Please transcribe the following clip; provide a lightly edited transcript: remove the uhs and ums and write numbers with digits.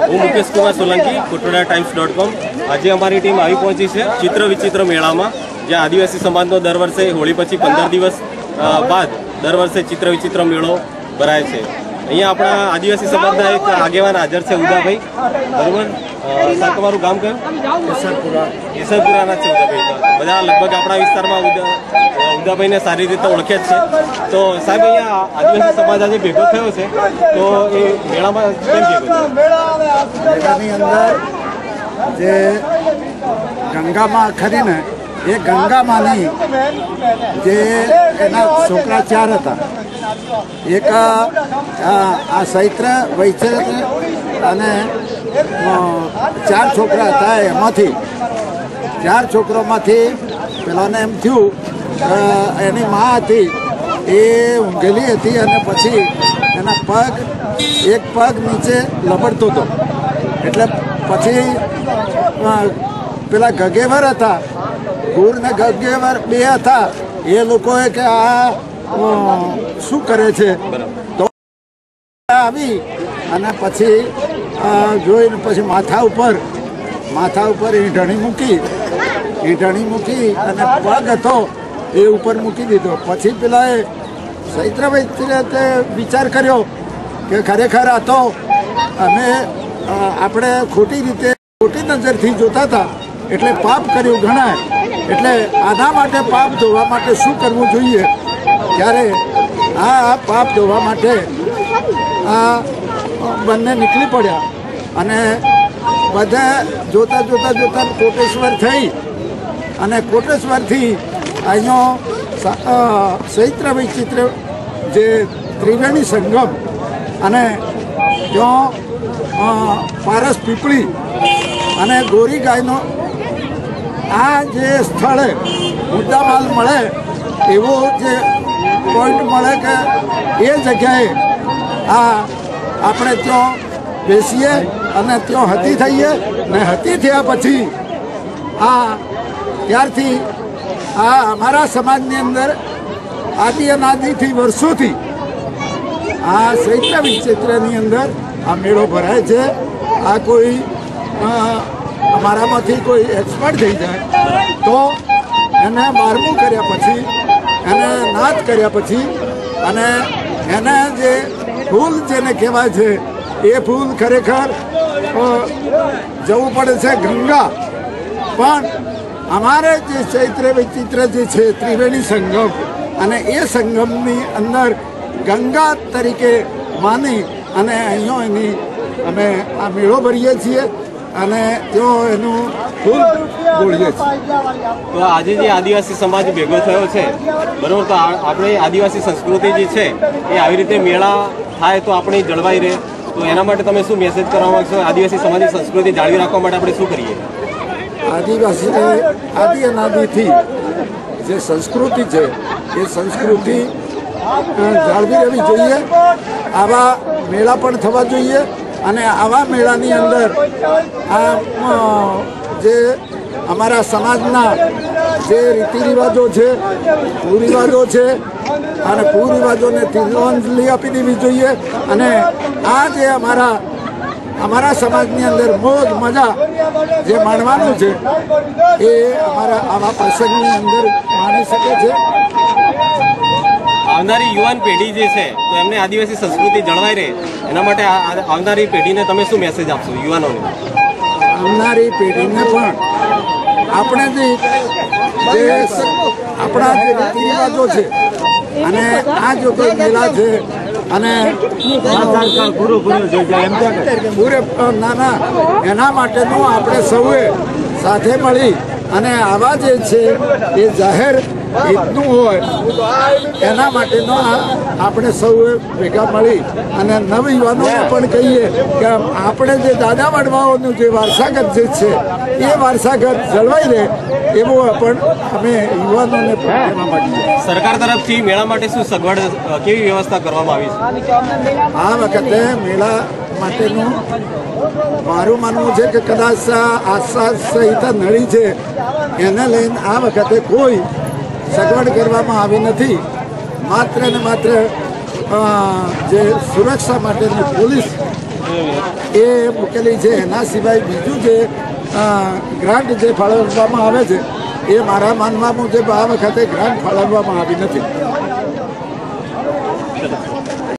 હું મુકેશ કુમાર સોલંકી kotoda-times.com। આજે અમારી ટીમ આવી પહોંચી છે ચિત્ર વિચિત્ર મેળામાં, જ્યાં આદિવાસી સમાજનો દર વર્ષે હોળી પછી 15 દિવસ બાદ દર વર્ષે ચિત્ર વિચિત્ર મેળો ભરાય છે। અહીંયા આપણા આદિવાસી સમાજના એક આગેવાન હાજર છે, ઉદાભાઈ, બરોબર? સાહેબ, તમારું ગામ કયું? કેસરપુરાના છે ઉદાભાઈ। બધા લગભગ આપણા વિસ્તારમાં ઉદાભાઈને સારી રીતે ઓળખે જ છે। તો સાહેબ, અહીંયા આદિવાસી સમાજ આજે ભેગો થયો છે, તો એ મેળામાં કેમ ભેગો થયો? મેળાની અંદર જે ગંગામાં ખરીને એ ગંગામાંની જે એના છોકરા 4 હતા, એક આ ચૈત્ર વૈચૈત્ર અને 4 છોકરા હતા। એમાંથી 4 છોકરામાંથી પેલાને એમ થયું એની મા હતી એ ઊંઘેલી હતી અને પછી એના એક પગ નીચે લબડતો હતો, એટલે પછી પેલા ગગેવર હતા, ગુર ને ગગેવર 2 હતા, એ લોકોએ કે આ શું કરે છે, તો આવી અને પછી જોઈને પછી માથા ઉપર ઈંઢણી મૂકી અને પગ હતો એ ઉપર મૂકી દીધો। પછી પેલા એ ચૈત્ર વૈચૈત્રે વિચાર કર્યો કે ખરેખર આ તો આપણે ખોટી નજરથી જોતા હતા, એટલે પાપ કર્યું ગણાય, એટલે આના માટે પાપ ધોવા માટે શું કરવું જોઈએ? ત્યારે આ પાપ ધોવા માટે આ બંને નીકળી પડ્યા અને બધા જોતા કોટેશ્વર થઈ અને કોટેશ્વરથી અહીંયા ચૈત્ર વૈચિત્ર જે ત્રિવેણી સંગમ અને ત્યાં પારસ પીપળી અને ગોરી ગાયનો આ જે સ્થળે મુદ્દામાલ મળે એવો જે પોઈન્ટ મળે કે એ જગ્યાએ આપણે ત્યાં બેસીએ અને ત્યાં હતી થઈએ ને હતી થયા પછી ત્યારથી અમારા સમાજની અંદર આદિ અનાદિથી વર્ષોથી આ ચૈત્ર વિચૈત્રની અંદર આ મેળો ભરાય છે। આ કોઈ અમારામાંથી કોઈ એક્સપર્ટ થઈ જાય તો એને 12મું કર્યા પછી, એને નાદ કર્યા પછી અને એને જે ફૂલ જેને કહેવાય છે એ ફૂલ ખરેખર જવું પડે છે ગંગા, પણ અમારે જે ચૈત્ર વિચિત્ર જે છે ત્રિવેણી સંગમ અને એ સંગમની અંદર ગંગા તરીકે માની અને અહીંયા એની અમે આ મેળો ભરીએ છીએ અને ત્યાં એનું ફૂલ બોલીએ છીએ। તો આજે જે આદિવાસી સમાજ ભેગો થયો છે, બરોબર, તો આપણે આદિવાસી સંસ્કૃતિ જે છે એ આવી રીતે મેળા થાય તો આપણે જળવાઈ રહે, તો એના માટે તમે શું મેસેજ કરવા માંગશો? આદિવાસી સમાજની સંસ્કૃતિ જાળવી રાખવા માટે આપણે શું કરીએ? આદિવાસીને આદિ અનાદિથી જે સંસ્કૃતિ છે એ સંસ્કૃતિ જાળવી રહેવી જોઈએ। આવા મેળા પણ થવા જોઈએ અને આવા મેળાની અંદર જે અમારા સમાજના જે રીતિરિવાજો છે, કુરિવાજો છે અને કુરિવાજોને તિલાંજલિ આપી દેવી જોઈએ અને આ જે અમારા સમાજની અંદર મોજ મજા જે માણવાનું છે એ અમારા આવા પ્રસંગની અંદર માણી શકે છે। આવનારી યુવાન પેઢી જે છે તો એમને આદિવાસી સંસ્કૃતિ જળવાઈ રહે એના માટે આવનારી પેઢીને તમે શું મેસેજ આપશો યુવાનોને? આવનારી પેઢીને પણ આપણે જે આપણા જે રીતિરિવાજો છે અને આ જો કોઈ મેળા છે અને નાના એના માટેનું આપણે સૌએ સાથે મળી અને આવા જે છે એ જાહેર હિતનું હોય એના માટેનો આપણે સૌએ ભેગા મળી અને નવયુવાનોને પણ કહીએ કે આપણે જે દાદા વડવાઓનું જે વારસાગત જે છે એ વારસાગત જળવાઈ રહે એવું પણ અમે યુવાનોને કહેવા માંગીએ। સરકાર તરફથી મેળા માટે શું સગવડ, કેવી વ્યવસ્થા કરવામાં આવી છે? આ વખતે મેળા માટેનું મારું માનવું છે કે કદાચ આચાર સંહિતા નડી છે એને લઈને આ વખતે કોઈ સગવડ કરવામાં આવી નથી। માત્ર ને માત્ર જે સુરક્ષા માટેની પોલીસ એ મૂકેલી છે. એના સિવાય બીજું જે ગ્રાન્ટ જે ફાળવવામાં આવે છે એ મારા માનવા મુજબ આ વખતે ગ્રાન્ટ ફાળવવામાં આવી નથી.